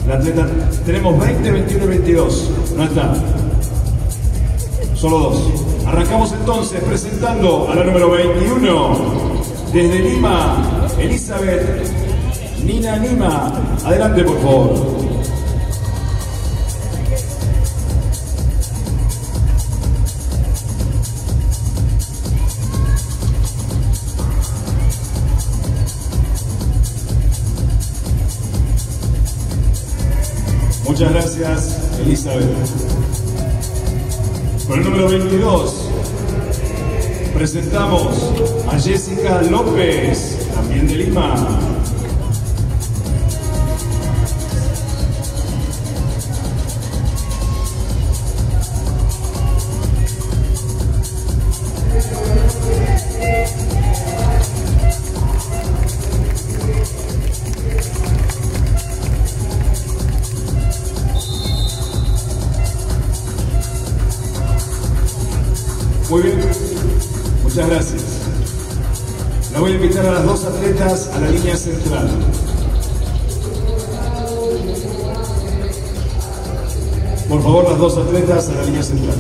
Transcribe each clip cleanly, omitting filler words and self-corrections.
La atleta, tenemos 20, 21 y 22. No está. Solo dos. Arrancamos entonces presentando a la número 21. Desde Lima, Elizabeth Nina Lima. Adelante, por favor. Muchas gracias, Elizabeth. Con el número 22 presentamos a Jessica López, también de Lima. Muy bien, muchas gracias. La voy a invitar a las dos atletas a la línea central. Por favor, las dos atletas a la línea central.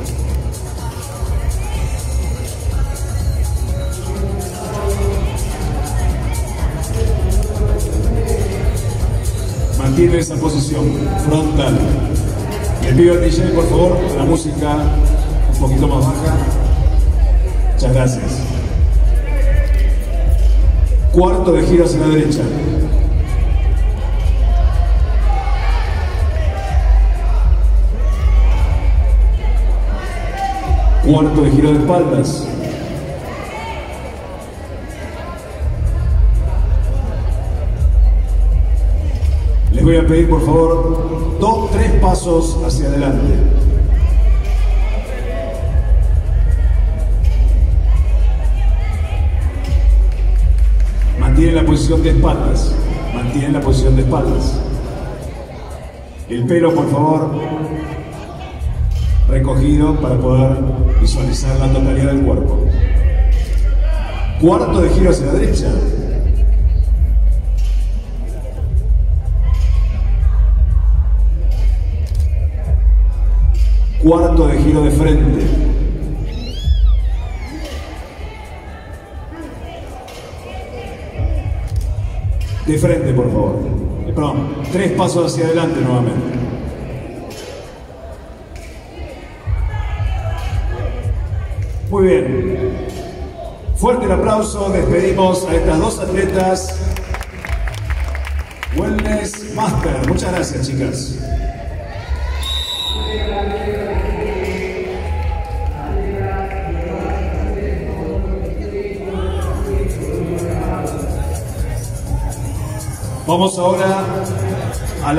Mantiene esa posición frontal. Le pido al DJ, por favor, la música un poquito más baja. Muchas gracias. Cuarto de giro hacia la derecha. Cuarto de giro de espaldas. Les voy a pedir, por favor, 3 pasos hacia adelante. Mantienen la posición de espaldas. Mantienen la posición de espaldas. El pelo, por favor, recogido para poder visualizar la totalidad del cuerpo. Cuarto de giro hacia la derecha. Cuarto de giro de frente. De frente, por favor. Perdón, 3 pasos hacia adelante nuevamente. Muy bien. Fuerte el aplauso. Despedimos a estas dos atletas. Wellness Master. Muchas gracias, chicas. Vamos ahora